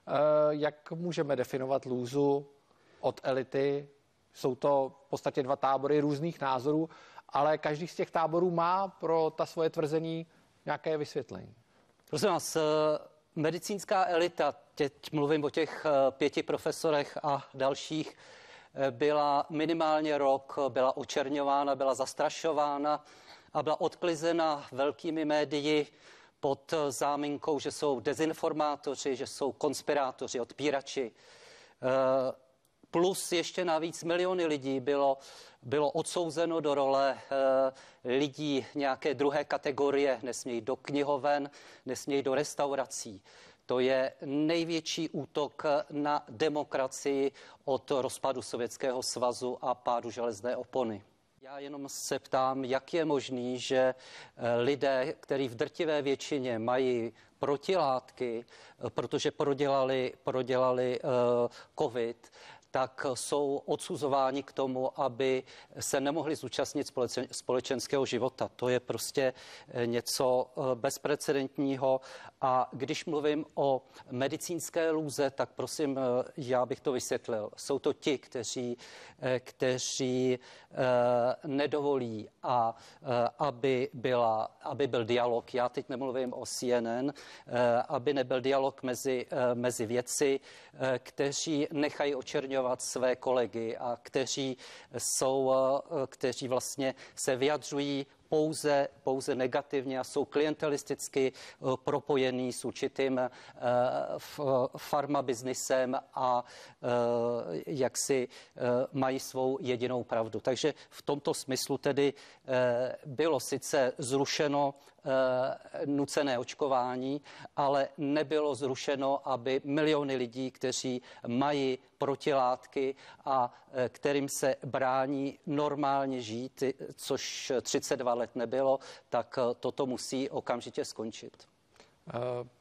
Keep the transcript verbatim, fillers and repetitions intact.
Jak můžeme definovat lůzu od elity? Jsou to v podstatě dva tábory různých názorů, ale každý z těch táborů má pro ta svoje tvrzení nějaké vysvětlení. Prosím vás, medicínská elita, teď mluvím o těch pěti profesorech a dalších, byla minimálně rok, byla očerňována, byla zastrašována a byla odklizena velkými médii pod záminkou, že jsou dezinformátoři, že jsou konspirátoři, odpírači. Plus ještě navíc miliony lidí bylo, bylo odsouzeno do role e, lidí nějaké druhé kategorie, nesmějí do knihoven, nesmějí do restaurací. To je největší útok na demokracii od rozpadu Sovětského svazu a pádu železné opony. Já jenom se ptám, jak je možný, že lidé, kteří v drtivé většině mají protilátky, protože prodělali, prodělali uh, covid, tak jsou odsuzováni k tomu, aby se nemohli zúčastnit společenského života. To je prostě něco bezprecedentního. A když mluvím o medicínské lůze, tak prosím, já bych to vysvětlil. Jsou to ti, kteří, kteří nedovolí, a, aby, byla, aby byl dialog. Já teď nemluvím o C N N, aby nebyl dialog mezi, mezi vědci, kteří nechají očerňovat své kolegy a kteří jsou, kteří vlastně se vyjadřují pouze, pouze negativně a jsou klientelisticky uh, propojení s určitým uh, farmabiznisem a uh, jak si uh, mají svou jedinou pravdu. Takže v tomto smyslu tedy uh, bylo sice zrušeno uh, nucené očkování, ale nebylo zrušeno, aby miliony lidí, kteří mají protilátky a uh, kterým se brání normálně žít, což třicet dva let nebylo, tak toto musí okamžitě skončit. Uh...